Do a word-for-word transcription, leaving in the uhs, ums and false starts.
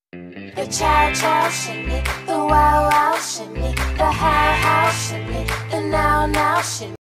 The chow chow shimmy, the wow wow shimmy, the how how shimmy, the now now shimmy.